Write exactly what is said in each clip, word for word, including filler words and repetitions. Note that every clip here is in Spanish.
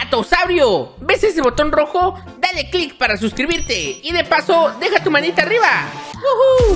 ¡Gatosaurio! ¿Ves ese botón rojo? Dale click para suscribirte y de paso, deja tu manita arriba. ¡Woohoo!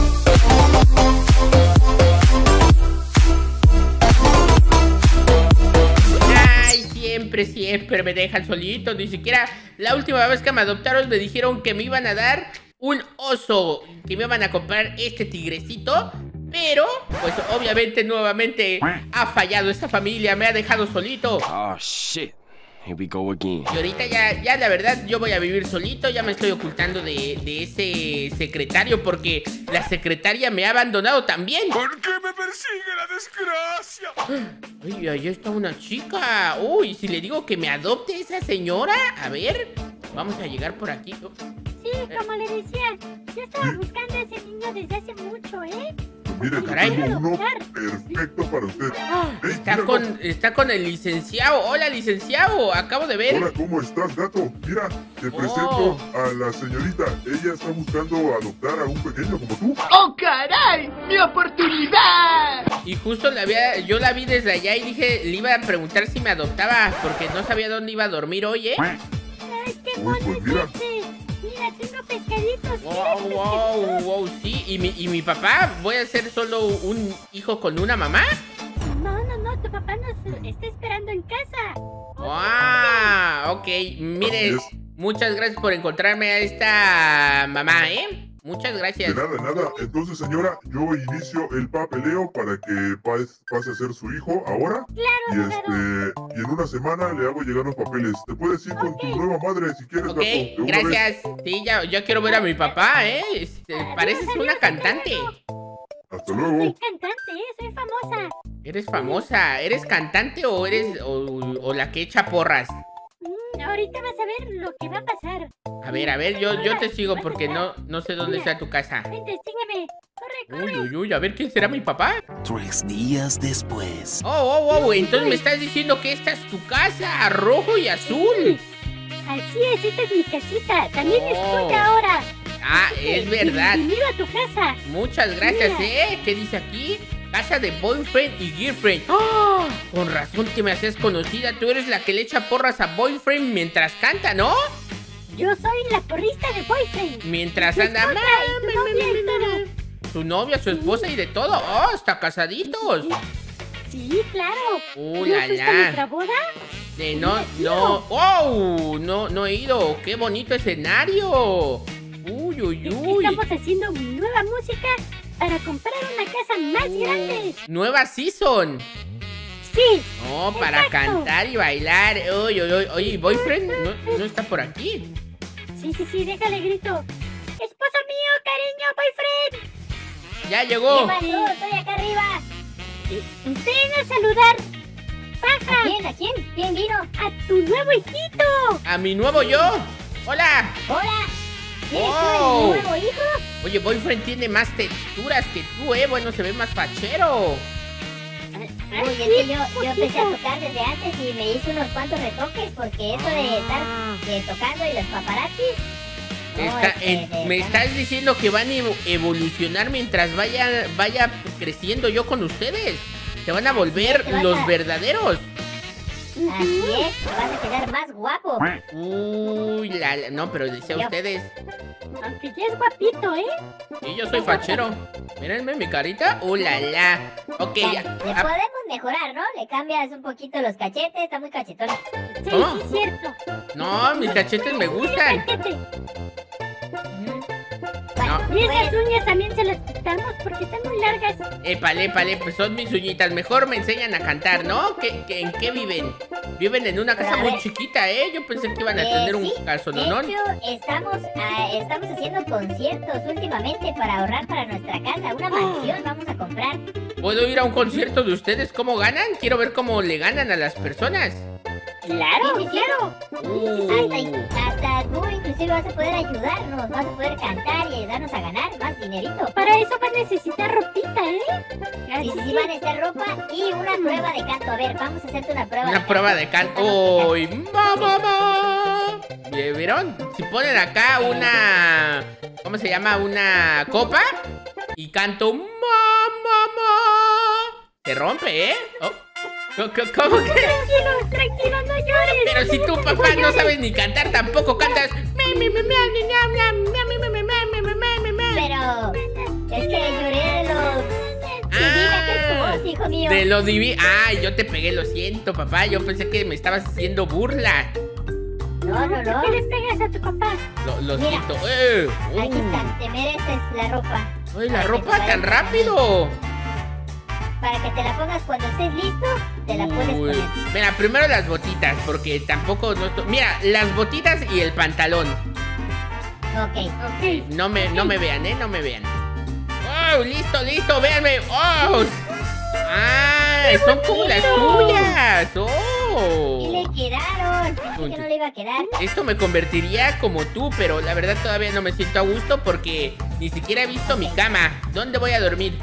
Ay, siempre, siempre me dejan solito. Ni siquiera la última vez que me adoptaron me dijeron que me iban a dar un oso, que me iban a comprar este tigrecito. Pero, pues obviamente nuevamente ha fallado esta familia, me ha dejado solito. Oh, shit. Here we go again. Y ahorita ya, ya la verdad, yo voy a vivir solito. Ya me estoy ocultando de, de ese secretario porque la secretaria me ha abandonado también. ¿Por qué me persigue la desgracia? Ay, ahí está una chica. Uy, si le digo que me adopte esa señora. A ver, vamos a llegar por aquí. Sí, como le decía, yo estaba buscando a ese niño desde hace mucho, ¿eh? Mire, Oh, caray. tengo uno perfecto para usted. Ah, Ey, está, mira, con, está con el licenciado. Hola, licenciado. Acabo de ver. Hola, ¿cómo estás, gato? Mira, te presento Oh. a la señorita. Ella está buscando adoptar a un pequeño como tú. ¡Oh, caray! ¡Mi oportunidad! Y justo la había, yo la vi desde allá y dije, le iba a preguntar si me adoptaba porque no sabía dónde iba a dormir hoy, ¿eh? Ay, qué Uy, mono pues es mira. este. Mira, tengo pescaditos. Wow, ¿Quieres wow, pescaditos? wow, sí. ¿Y mi, y mi papá? ¿Voy a ser solo un hijo con una mamá? No, no, no, tu papá nos está esperando en casa. Ah, ok. Mire, Así es. muchas gracias por encontrarme a esta mamá, ¿eh? Muchas De gracias. nada, de nada. Entonces, señora, yo inicio el papeleo para que pas- pase a ser su hijo ahora. Claro, Y este, y en una semana le hago llegar los papeles. Te puedes ir con tu nueva madre si quieres, Ok, gato. de una vez. gracias. Sí, ya, ya quiero ver a mi papá, ¿eh? Este, pareces una cantante. Hasta Soy luego. cantante, ¿eh? Soy famosa. ¿Eres famosa? ¿Eres cantante o eres o, o la que echa porras? Mm, ahorita vas a ver lo que va a pasar. A ver, a ver, yo, yo te sigo porque no, no sé dónde está tu casa. Vente, sígueme. Corre, Uy, corre. uy, uy, a ver quién será mi papá. Tres días después. Oh, oh, oh, entonces me estás diciendo que esta es tu casa, rojo y azul. Así es, esta es mi casita. También es Oh. tuya ahora. Ah, Así que, es verdad. Bienvenido a tu casa. Muchas gracias, Mira. ¿eh? ¿Qué dice aquí? Casa de boyfriend y girlfriend. ¡Oh! Con razón que me hacías conocida. Tú eres la que le echa porras a boyfriend mientras canta, ¿no? Yo soy la porrista de Boyfriend. Mientras Tu anda... esposa y tu novia y todo. Su novia, su esposa y de todo. ¡Oh, hasta casaditos! Sí, claro. ¡Uh, ¿No la, fuiste a la! nuestra boda? Eh, no, no... ¡Wow! No, no he ido. ¡Qué bonito escenario! ¡Uy, uy, uy! Estamos haciendo nueva música para comprar una casa más grande. Nueva season. Sí. Oh, para Exacto. cantar y bailar. Uy, uy, uy. Oye, boyfriend no, no está por aquí. Sí, sí, sí, déjale grito. Esposo mío, cariño, boyfriend. Ya llegó. pasó? Estoy acá arriba. Ven a saludar. Baja. ¿A quién? ¿A quién? ¿Quién vino? A tu nuevo hijito. A mi nuevo yo. Hola. Hola. ¿Eres tú el nuevo hijo? Oye, boyfriend tiene más texturas que tú, eh. Bueno, se ve más fachero. Uy, es que yo, yo empecé a tocar desde antes y me hice unos cuantos retoques porque eso de estar Ah. eh, tocando y los paparazzis. no, Está- este, en- de me verdad. estás diciendo que van a evo- evolucionar mientras vaya, vaya creciendo yo con ustedes. Se van a volver te vas los a- verdaderos. Así es, te vas a quedar más guapo. Uy, la, la- no, pero decía Yo- ustedes. Aunque ya es guapito, ¿eh? Y yo soy fachero. Mírenme mi carita. Uh, la, la. Ok, Ya, ya. le Ah, podemos mejorar, ¿no? Le cambias un poquito los cachetes, está muy cachetón. Sí, ¿Cómo? sí, cierto. no, mis cachetes me gustan. Fíjate. No. Y esas Pues, uñas también se las quitamos porque están muy largas. Épale, épale, pues son mis uñitas. Mejor me enseñan a cantar, ¿no? ¿Qué, qué- ¿En qué viven? Viven en una casa Pero a muy ver. chiquita, ¿eh? Yo pensé que iban a Eh, tener un sí, calzononón. De hecho, estamos, ah, estamos haciendo conciertos últimamente para ahorrar para nuestra casa. Una mansión vamos a comprar. ¿Puedo ir a un concierto de ustedes? ¿Cómo ganan? Quiero ver cómo le ganan a las personas. Claro, Sí, sí, sí. claro. Hasta, hasta tú inclusive vas a poder ayudarnos, vas a poder cantar y ayudarnos a ganar más dinerito. Para eso va a necesitar ropita, ¿eh? Y Así si van a hacer ropa y una prueba de canto. A ver, vamos a hacerte una prueba de Una canto. prueba de canto. ¡Uy, mamá! ¿Vieron? Si ponen acá una... ¿Cómo se llama? Una copa. Y canto... ¡Mamá! Se rompe, ¿eh? Oh. ¿Cómo, cómo que? Tranquilo, tranquilo, no llores. Pero Pero si tú, papá, no sabes ni cantar, tampoco cantas. Pero es que lloré de lo divina que es tu voz, hijo mío. De lo divino. Ay, yo te pegué, lo siento, papá. Yo pensé que me estabas haciendo burla. No, no, no. ¿Por qué le pegas a tu papá? Lo, lo Mira, siento. Eh, uh. Aquí está, te mereces la ropa. Ay, la Para que ropa te tan vayas rápido. Para que te la pongas cuando estés listo, te la puedes Uy. poner. Mira, primero las botitas, porque tampoco no estoy... Mira, las botitas y el pantalón. Ok. Ok. No me, no me vean, ¿eh? No me vean. ¡Oh! ¡Listo, listo! ¡Véanme! ¡Oh! ¡Ah! ¡Son como las tuyas! ¡Oh! Y le quedaron. Pensé que no le iba a quedar. Esto me convertiría como tú, pero la verdad todavía no me siento a gusto porque ni siquiera he visto mi cama. ¿Dónde voy a dormir?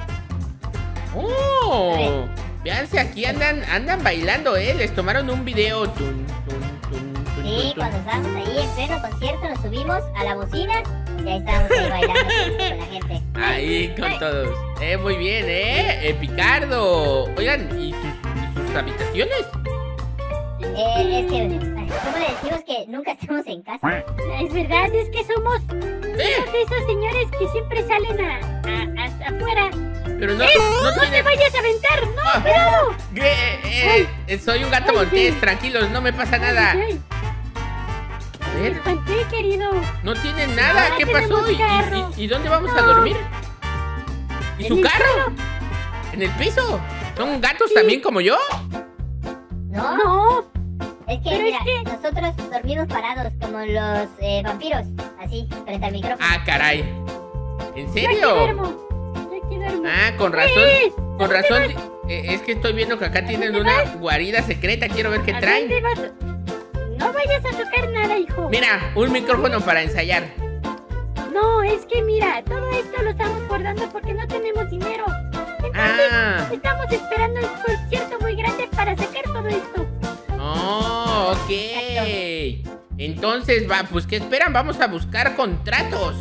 ¡Oh! Véanse, aquí andan, andan bailando, ¿eh? Les tomaron un video. Tun, tun, tun, tun, Sí, tun, tun. cuando estábamos ahí en pleno concierto, nos subimos a la bocina y ahí estábamos ahí bailando con la gente. Ahí con todos. Eh, muy bien, ¿eh? eh Picardo. Oigan, ¿y sus, y sus habitaciones? Eh, es que, ¿cómo le decimos que nunca estamos en casa? Es verdad, es que somos Eh, somos de esos señores que siempre salen a, a, a- afuera. pero no, ¡Eh! no ¡No te tiene... vayas a aventar! ¡No, Ah. cuidado! ¿Qué? Eh, eh, soy un gato Ay, montés, sí. tranquilos, no me pasa nada. Ay, ay, A me ver, espanté, querido. no tienen nada, Ah, ¿qué tenemos pasó? ¿Y, carro. y- y dónde vamos a No. dormir? ¿Y ¿En su el carro? suelo? ¿En el piso? ¿Son gatos Sí. también como yo? ¿No? No, Es que, Pero mira, es que- nosotros dormimos parados como los eh, vampiros, así, frente al micrófono. Ah, caray. ¿En yo aquí serio? duermo. Yo aquí duermo. Ah, con razón. ¡Eh! Con razón. eh, Es que estoy viendo que acá tienen una guarida secreta. Quiero ver qué ¿A traen. dónde vas? No vayas a tocar nada, hijo. Mira, un micrófono para ensayar. No, es que mira, todo esto lo estamos guardando porque no tenemos dinero. Entonces, Ah, estamos esperando un concierto muy grande para sacar todo esto. oh, ok. Entonces, va, pues, ¿qué esperan? Vamos a buscar contratos.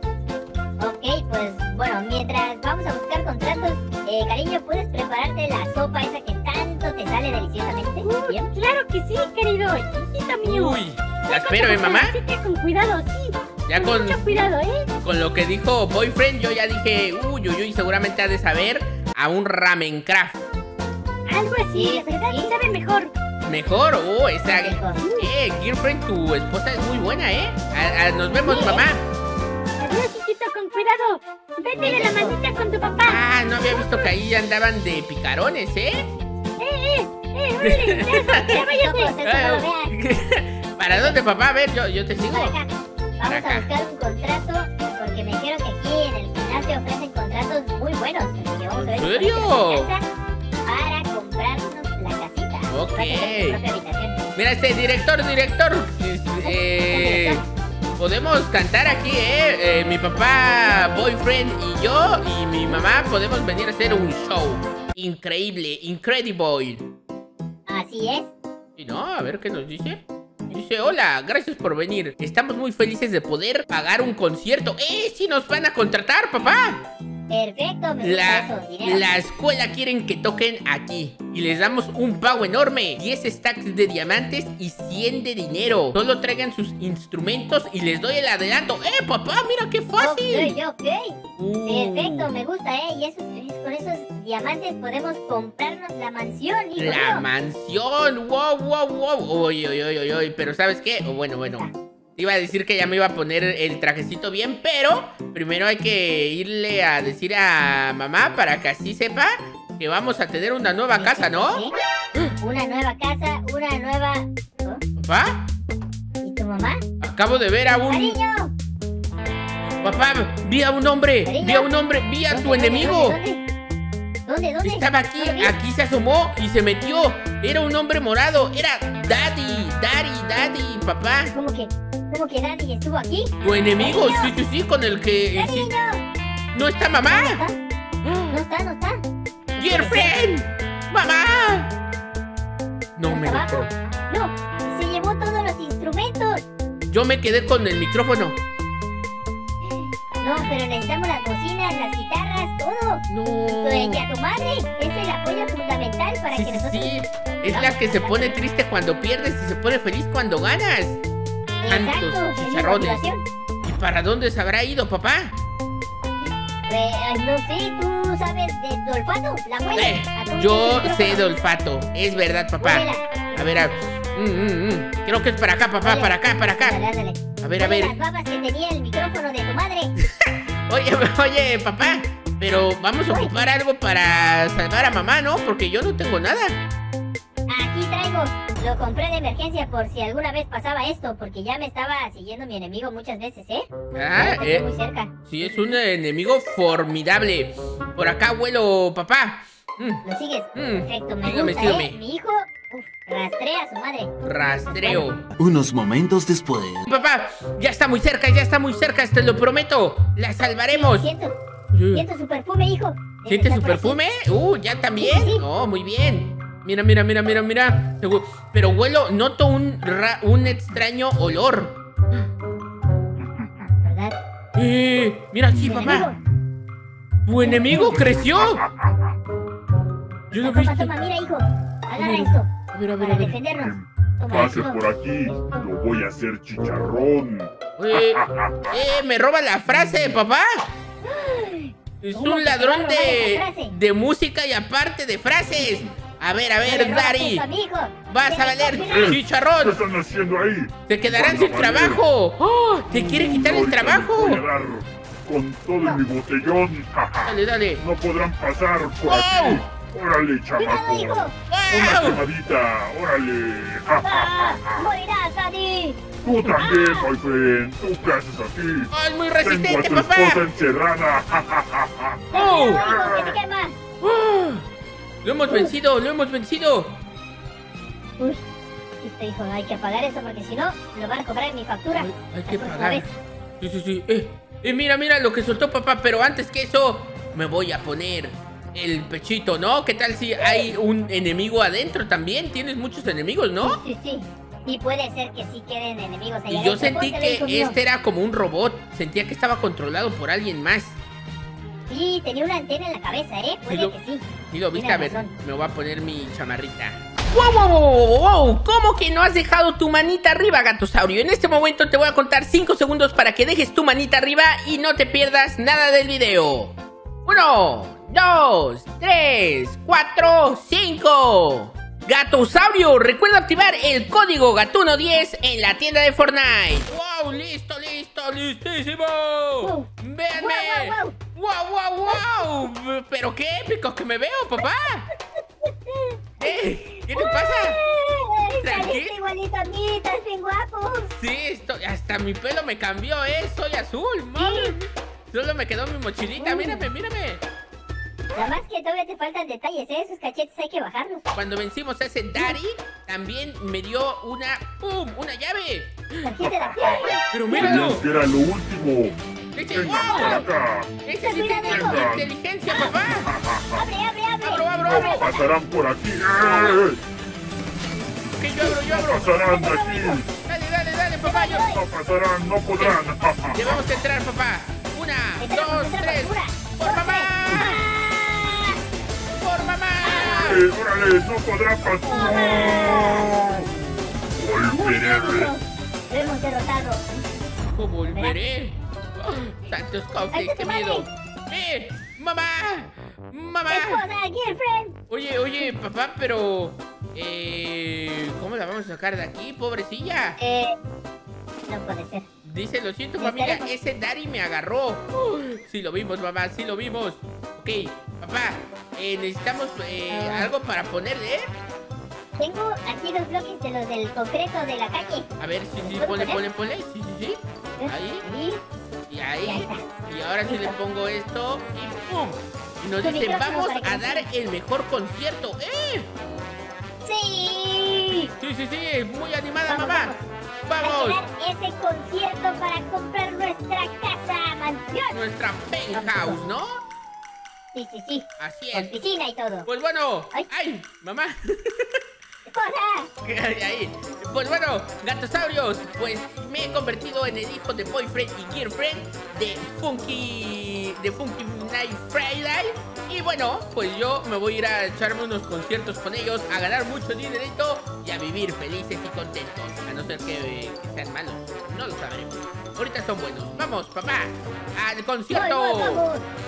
Ok, pues, bueno, mientras vamos a buscar contratos, eh, cariño, ¿puedes prepararte la sopa esa que tanto te sale deliciosamente? Uy, ¿Bien? claro que sí, querido. Hijita mío. Uy, la espero, ¿eh, mamá? Así que con cuidado, sí. Ya con, Mucho cuidado, ¿eh? con lo que dijo Boyfriend, yo ya dije, uy, uy, uy, seguramente ha de saber a un Ramencraft. Algo así, Sí, la verdad, sí. sabe mejor. Mejor, oh, esa... Mejor. Eh, Girlfriend, tu esposa es muy buena, ¿eh? A- a- nos vemos, mamá. Adiós, hijito, con cuidado. Vete de la manita con tu papá. Ah, no había visto que ahí andaban de picarones, ¿eh? Eh, eh, eh, órale, ya, ya váyase. Ojos, eso no lo veas. ¿Para dónde, papá? A ver, yo, yo te sigo. Para acá. Vamos acá. a buscar un contrato porque me dijeron que aquí en el gimnasio ofrecen contratos muy buenos. Así que vamos a ver ¿En si serio? podemos hacer casa para comprarnos la casita. Ok. Vas a hacer tu propia habitación. Mira, este director, director. Eh, podemos cantar aquí, ¿eh? Eh, Mi papá, Boyfriend y yo y mi mamá podemos venir a hacer un show. Increíble, incredible. Así es. ¿Y no? A ver qué nos dice. Dice, hola, gracias por venir. Estamos muy felices de poder pagar un concierto. ¡Eh! ¡Sí nos van a contratar, papá! Perfecto, me gusta La, eso. Dinero. la escuela quieren que toquen aquí. Y les damos un pago enorme. diez stacks de diamantes y cien de dinero. Solo traigan sus instrumentos y les doy el adelanto. ¡Eh, papá! ¡Mira qué fácil! Ok, ok. Uh, Perfecto, me gusta, ¿eh? Y eso, con esos diamantes podemos comprarnos la mansión, hijo La mío. mansión. ¡Wow, wow, wow! Uy, uy, uy, uy, uy. Pero ¿sabes qué? Oh, bueno, bueno. Iba a decir que ya me iba a poner el trajecito bien, pero primero hay que irle a decir a mamá para que así sepa que vamos a tener una nueva casa, ¿no? ¿Sí? Una nueva casa, una nueva... ¿Oh? ¿Papá? ¿Y tu mamá? Acabo de ver a un... ¡Cariño! Papá, vi a un hombre. ¿Cariño? Vi a un hombre. Vi a ¿Dónde, tu dónde, enemigo. ¿Dónde? ¿Dónde? ¿Dónde? Estaba aquí, ¿No lo vi? aquí se asomó y se metió. Era un hombre morado. Era Daddy, Daddy, Daddy, papá. ¿Cómo que? ¿Cómo que Daddy estuvo aquí? Tu enemigo, ¿Cariño? sí, sí, sí, con el que... sí. ¡Cariño! ¿No está ¿No mamá? está? No está, no está. ¡Girlfriend! ¡Mamá! No me lo ¿Abajo? creo. No, se llevó todos los instrumentos. Yo me quedé con el micrófono. No, pero necesitamos las bocinas, las guitarras, todo. No. Y a tu madre es el apoyo fundamental para Sí, que sí, nosotros... sí. Es la que se pone triste cuando pierdes y se pone feliz cuando ganas. Exacto, Tantos es mi chicharrones. motivación. ¿Y para dónde se habrá ido, papá? Eh, no sé, ¿tú sabes de tu olfato? ¿La huele? Eh, ¿A dónde yo se sé de olfato. Es verdad, papá. Huélela. A ver, a... mm, mm, mm. Creo que es para acá, papá, Dale. para acá, para acá. Ándale, ándale. A ver, a Huele ver. las babas que tenía el micrófono de tu madre. Oye, oye, papá, pero vamos a ocupar algo para salvar a mamá, ¿no? Porque yo no tengo nada. Aquí traigo. Lo compré de emergencia por si alguna vez pasaba esto, porque ya me estaba siguiendo mi enemigo muchas veces, ¿eh? Ah, Lo tengo eh. muy cerca. Sí, es un enemigo formidable. Por acá vuelo, papá. Mm, ¿Lo sigues? Mm, Perfecto, me sígame, gusta, sígame. ¿eh? Mi hijo, uf, rastrea a su madre. rastreo. Unos momentos después. Papá, ya está muy cerca, ya está muy cerca, te lo prometo. La salvaremos. Siento, Sí. siento su perfume, hijo. ¿Sientes Está su por aquí. perfume? Uh, ¿ya también? Sí, sí. Oh, muy bien. Mira, mira, mira, mira, mira. Segu- Pero huelo, noto un, ra- un extraño olor. ¿Verdad? Eh, mira, sí, Mi papá. enemigo. ¿Tu enemigo creció? Yo lo he Toma, visto. toma, mira, hijo. Agarra esto. A ver, a ver, Para a ver. defendernos. Toma Pase esto. por aquí, lo voy a hacer chicharrón. Eh, eh, me roba la frase, papá. Es ¿Cómo un que te ladrón va a robar de, esa frase? de música y aparte de frases. A ver, a No le ver, robas Dari. eso a mi hijo. Vas a Tiene valer copyright. ¿Qué chicharrón. están haciendo ahí? Te quedarán Van a sin valer. trabajo. ¡Oh! Te quiere quitar el Ahorita trabajo. les voy a dar con todo mi botellón. Dale, dale. No podrán pasar por ¡Wow! aquí. Órale, Cuidado, chamaco. hijo. Una ¡Wow! quemadita, órale. Ah, morirás, Daddy. Tú también, my friend. ¿Tú qué haces aquí? ¡Oh, es muy Tengo a resistente, tu papá! esposa encerrada. ¡Oh! Cuidado, hijo, que te quema. ¡Oh! Lo hemos vencido, lo hemos vencido. Uy, este hijo, hay que apagar eso porque si no, lo van a cobrar en mi factura. Hay, hay que La próxima pagar. vez. Sí, sí, sí. Eh, eh, mira, mira lo que soltó papá. Pero antes que eso, me voy a poner el pechito, ¿no? ¿Qué tal si hay un enemigo adentro también? Tienes muchos enemigos, ¿no? Sí, sí. Y puede ser que sí queden enemigos allá Y yo adentro. sentí Póntelo, hijo que mío. este era como un robot. Sentía que estaba controlado por alguien más. Sí, tenía una antena en la cabeza, ¿eh? Puede Sí, lo- que sí. ¿Sí lo viste? Tienes A ver, razón. me voy a poner mi chamarrita. ¡Wow, wow, wow, wow, wow! ¿Cómo que no has dejado tu manita arriba, Gatosaurio? En este momento te voy a contar cinco segundos para que dejes tu manita arriba y no te pierdas nada del video. Uno, dos, tres, cuatro, cinco. Gatosaurio, recuerda activar el código Gatuno diez en la tienda de Fortnite. ¡Wow! ¡Listo, listo, listísimo! Wow. ¡Véanme! Wow, wow, ¡Wow, wow, wow! ¡Pero qué épico que me veo, papá! ¿Eh? ¿Qué te pasa? Ay, Tranquilo. saliste igualito a mí, estás bien guapo. Sí, esto- hasta mi pelo me cambió, ¿eh? Soy azul, madre mía. Solo me quedó mi mochilita, Mm. mírame, mírame. Nada más que todavía te faltan detalles, ¿eh? Esos cachetes hay que bajarlos. Cuando vencimos a ese Dari, también me dio una... ¡Pum! ¡Una llave! Tarjeta de aquí. ¡Pero Creían míralo! que era lo último. ¡Ese, Vengan para wow! acá. ¡Ese sí Mira, tiene amigo. inteligencia, papá! Abre, abre, abre. ¡Abro, abro, No abro! pasarán por aquí. ¡Eh! ¡Que yo abro, yo No abro! pasarán de aquí. ¡Dale, dale, dale, papá! Yo... No pasarán, no podrán. Debemos entrar, papá. Una, Entramos, dos, entramos, tres. una, ¡Por dos, mamá! tres. ¡Por mamá! Eh, órale, no podrán pasar. Muy bien, Volveré. hijo. Lo hemos derrotado. ¿Cómo volveré? Oh, tantos Ahí cofres, está qué tu miedo. madre. ¡Eh! ¡Mamá! ¡Mamá! Esposa, girlfriend. Oye, oye, papá, pero... Eh, ¿cómo la vamos a sacar de aquí, pobrecilla? Eh, no puede ser. Dice, lo siento, Ya familia, estaremos. ese Dari me agarró. Uh, sí lo vimos, mamá, sí lo vimos. Ok, papá, eh, necesitamos eh, Ah. algo para ponerle, ¿eh? Tengo aquí los bloques de los del concreto de la calle. A ver, sí, sí, ¿Puedo ponle, poner? ponle, ponle. Sí, sí, sí. Ahí. Ahí. Y Ya ahí. está. Y ahora sí le Listo. pongo esto y ¡pum! Y nos Tu dicen, micrófono vamos para que a no dar se- el mejor concierto. ¡Eh! ¡Sí! Sí, sí, sí, muy animada, Vamos, mamá. vamos. Vamos. Hay que dar ese concierto para comprar nuestra casa, mansión. Nuestra penthouse, ¿no? Sí, sí, sí. Así Con es. piscina y todo. Pues bueno. Ay. ¡Ay, mamá! cosa! Ahí. Pues bueno, gatosaurios, pues me he convertido en el hijo de boyfriend y girlfriend de Funky, de Funky Night Friday. Y bueno, pues yo me voy a ir a echarme unos conciertos con ellos, a ganar mucho dinerito y a vivir felices y contentos. A no ser que, que sean malos, no lo sabremos. Ahorita son buenos. Vamos, papá, al concierto. Voy, voy, vamos.